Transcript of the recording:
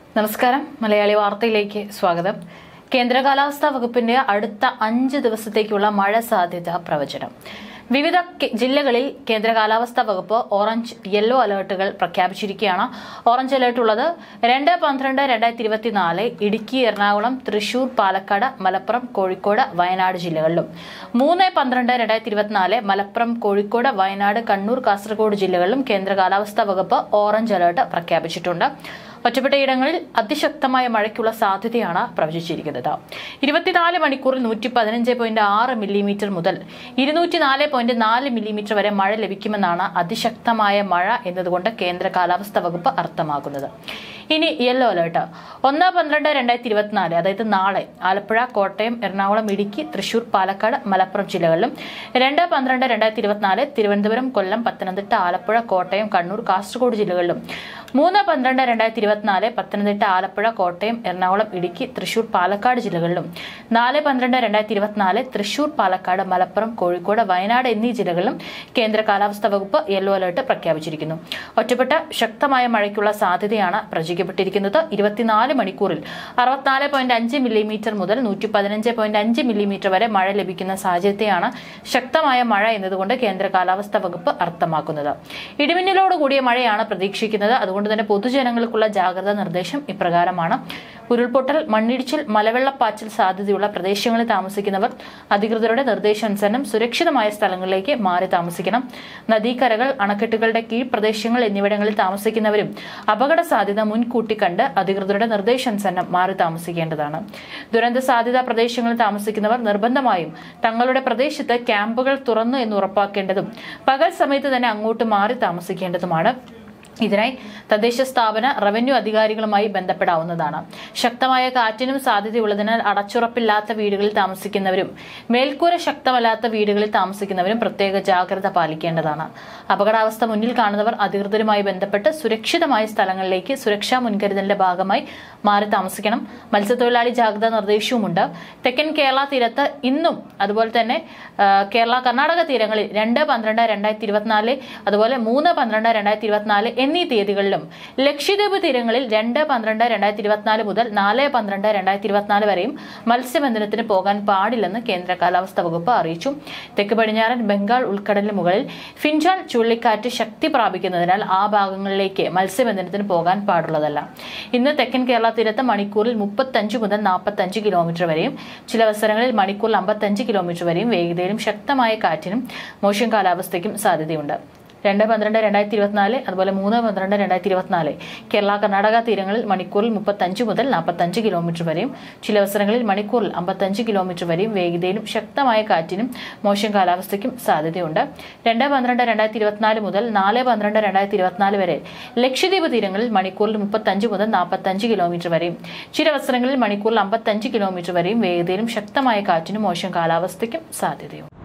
നമസ്കാരം. മലയാളി വാർത്തയിലേക്ക് സ്വാഗതം. കേന്ദ്ര കാലാവസ്ഥാ വകുപ്പിന്റെ അടുത്ത 5 ദിവസത്തേക്കുള്ള മഴ സാധ്യത പ്രവചനം. വിവിധ ജില്ലകളിൽ കേന്ദ്ര കാലാവസ്ഥാ വകുപ്പ് ഓറഞ്ച്, യെല്ലോ അലർട്ടുകൾ പ്രഖ്യാപിച്ചിരിക്കുകയാണ്. ഓറഞ്ച് അലർട്ട് ഉള്ളത് 2-12-2024 ഇടുക്കി, എറണാകുളം, തൃശൂർ, പാലക്കാട്, മലപ്പുറം, കോഴിക്കോട്, വയനാട് ജില്ലകളിലും 3-12-2024 മലപ്പുറം, കോഴിക്കോട്, വയനാട്, കണ്ണൂർ, കാസർഗോഡ് ജില്ലകളിലും കേന്ദ്ര കാലാവസ്ഥാ വകുപ്പ് ഓറഞ്ച് അലർട്ട് പ്രഖ്യാപിച്ചിട്ടുണ്ട്. ഒറ്റപ്പെട്ടയിടങ്ങളിൽ അതിശക്തമായ മഴയ്ക്കുള്ള സാധ്യതയാണ് പ്രവചിച്ചിരിക്കുന്നത്. 24 മണിക്കൂറിൽ 115.6 മില്ലിമീറ്റർ മുതൽ 204.4 മില്ലിമീറ്റർ വരെ മഴ ലഭിക്കുമെന്നാണ് അതിശക്തമായ മഴ എന്നതുകൊണ്ട് കേന്ദ്ര കാലാവസ്ഥാ വകുപ്പ് അർത്ഥമാക്കുന്നത്. ഇനി യെല്ലോ അലർട്ട് 1-12-2024 അതായത് നാളെ ആലപ്പുഴ, കോട്ടയം, എറണാകുളം, ഇടുക്കി, തൃശൂർ, പാലക്കാട്, മലപ്പുറം ജില്ലകളിലും 2-12-2024 തിരുവനന്തപുരം, കൊല്ലം, പത്തനംതിട്ട, ആലപ്പുഴ, കോട്ടയം, കണ്ണൂർ, കാസർഗോഡ് ജില്ലകളിലും 3-12-2024 പത്തനംതിട്ട, ആലപ്പുഴ, കോട്ടയം, എറണാകുളം, ഇടുക്കി, തൃശൂർ, പാലക്കാട് ജില്ലകളിലും 4-12-2024 തൃശൂർ, പാലക്കാട്, മലപ്പുറം, കോഴിക്കോട്, വയനാട് എന്നീ ജില്ലകളിലും കേന്ദ്ര കാലാവസ്ഥാ വകുപ്പ് യെല്ലോ അലർട്ട് പ്രഖ്യാപിച്ചിരിക്കുന്നു. ഒറ്റപ്പെട്ട ശക്തമായ മഴയ്ക്കുള്ള സാധ്യതയാണ് പ്രവചിക്കപ്പെട്ടിരിക്കുന്നത്. 24 മണിക്കൂറിൽ 64.5 മില്ലിമീറ്റർ മുതൽ 115.5 മില്ലിമീറ്റർ വരെ മഴ ലഭിക്കുന്ന സാഹചര്യത്തെയാണ് ശക്തമായ മഴ എന്നതുകൊണ്ട് കേന്ദ്ര കാലാവസ്ഥാ വകുപ്പ് അർത്ഥമാക്കുന്നത്. ഇടിമിന്നലോടുകൂടിയ മഴയാണ് പ്രതീക്ഷിക്കുന്നത്. അതുകൊണ്ട് തന്നെ പൊതുജനങ്ങൾക്കുള്ള ജാഗ്രതാ നിർദ്ദേശം ഇപ്രകാരമാണ്. ഉരുൾപൊട്ടൽ, മണ്ണിടിച്ചിൽ, മലവെള്ളപ്പാച്ചിൽ സാധ്യതയുള്ള പ്രദേശങ്ങളിൽ താമസിക്കുന്നവർ അധികൃതരുടെ നിർദ്ദേശാനുസരണം സുരക്ഷിതമായ സ്ഥലങ്ങളിലേക്ക് മാറി താമസിക്കണം. നദീക്കരകൾ, അണക്കെട്ടുകളുടെ കീഴ്പ്രദേശങ്ങൾ എന്നിവിടങ്ങളിൽ താമസിക്കുന്നവരും അപകട സാധ്യത മുൻകൂട്ടി കണ്ട് അധികൃതരുടെ നിർദ്ദേശാനുസരണം മാറി താമസിക്കേണ്ടതാണ്. ദുരന്ത സാധ്യതാ പ്രദേശങ്ങളിൽ താമസിക്കുന്നവർ നിർബന്ധമായും തങ്ങളുടെ പ്രദേശത്ത് ക്യാമ്പുകൾ തുറന്നു എന്ന് ഉറപ്പാക്കേണ്ടതും പകൽ സമയത്ത് തന്നെ അങ്ങോട്ട് മാറി താമസിക്കേണ്ടതുമാണ്. ഇതിനായി തദ്ദേശ സ്ഥാപന, റവന്യൂ അധികാരികളുമായി ബന്ധപ്പെടാവുന്നതാണ്. ശക്തമായ കാറ്റിനും സാധ്യതയുള്ളതിനാൽ അടച്ചുറപ്പില്ലാത്ത വീടുകളിൽ താമസിക്കുന്നവരും മേൽക്കൂര ശക്തമല്ലാത്ത വീടുകളിൽ താമസിക്കുന്നവരും പ്രത്യേക ജാഗ്രത പാലിക്കേണ്ടതാണ്. അപകടാവസ്ഥ മുന്നിൽ കാണുന്നവർ അധികൃതരുമായി ബന്ധപ്പെട്ട് സുരക്ഷിതമായ സ്ഥലങ്ങളിലേക്ക് സുരക്ഷാ മുൻകരുതലിന്റെ ഭാഗമായി മാറി താമസിക്കണം. മത്സ്യത്തൊഴിലാളി ജാഗ്രതാ നിർദ്ദേശവുമുണ്ട്. തെക്കൻ കേരള തീരത്ത് ഇന്നും അതുപോലെ തന്നെ കേരള, കർണാടക തീരങ്ങളിൽ 2-12-2024 അതുപോലെ 3-12-2024 എന്നീ തീയതികളിലും ലക്ഷദ്വീപ് തീരങ്ങളിൽ 2-12-2024 മുതൽ 4-12-2024 വരെയും മത്സ്യബന്ധനത്തിന് പോകാൻ പാടില്ലെന്ന് കേന്ദ്ര കാലാവസ്ഥാ വകുപ്പ് അറിയിച്ചു. തെക്ക് പടിഞ്ഞാറൻ ബംഗാൾ ഉൾക്കടലിന് മുകളിൽ ഫിൻജാൽ ചുഴലിക്കാറ്റ് ശക്തി പ്രാപിക്കുന്നതിനാൽ ആ ഭാഗങ്ങളിലേക്ക് മത്സ്യബന്ധനത്തിന് പോകാൻ പാടുള്ളതല്ല. ഇന്ന് തെക്കൻ കേരള തീരത്ത് മണിക്കൂറിൽ 35 മുതൽ 45 കിലോമീറ്റർ വരെയും ചില അവസരങ്ങളിൽ മണിക്കൂറിൽ 55 കിലോമീറ്റർ വരെയും വേഗതയിലും ശക്തമായ കാറ്റിനും മോശം കാലാവസ്ഥയ്ക്കും സാധ്യതയുണ്ട്. 2-12-2024 അതുപോലെ 3-12-2024 കേരള, കർണാടക തീരങ്ങളിൽ മണിക്കൂറിൽ 35 മുതൽ 45 കിലോമീറ്റർ വരെയും ചില അവസരങ്ങളിൽ മണിക്കൂറിൽ 55 കിലോമീറ്റർ വരെയും വേഗതയിലും ശക്തമായ കാറ്റിനും മോശം കാലാവസ്ഥയ്ക്കും സാധ്യതയുണ്ട്. 2-12-2024 മുതൽ 4-12-2024 വരെ ലക്ഷദ്വീപ് തീരങ്ങളിൽ മണിക്കൂറിൽ 35 മുതൽ 45 കിലോമീറ്റർ വരെയും ചില അവസരങ്ങളിൽ മണിക്കൂറിൽ 55 കിലോമീറ്റർ വരെയും വേഗതയിലും ശക്തമായ കാറ്റിനും മോശം കാലാവസ്ഥയ്ക്കും സാധ്യതയുണ്ട്.